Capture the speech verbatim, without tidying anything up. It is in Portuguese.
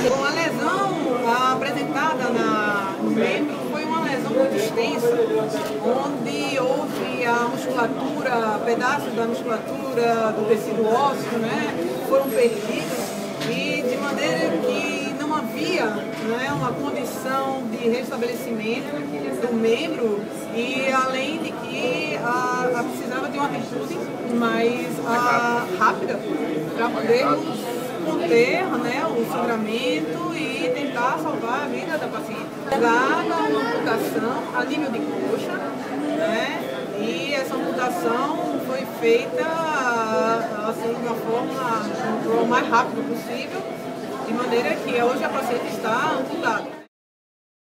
Bom, a lesão apresentada na, no membro foi uma lesão muito extensa, onde houve a musculatura, pedaços da musculatura do tecido ósseo, né, foram perdidos, e de maneira que não havia, né, uma condição de restabelecimento do membro, e além de que a, a precisava de uma atitude mais a, rápida para podermos conter, né, o sangramento e tentar salvar a vida da paciente. Dada uma amputação a nível de coxa, né, e essa amputação foi feita assim, de uma forma o mais rápido possível, de maneira que hoje a paciente está amputada.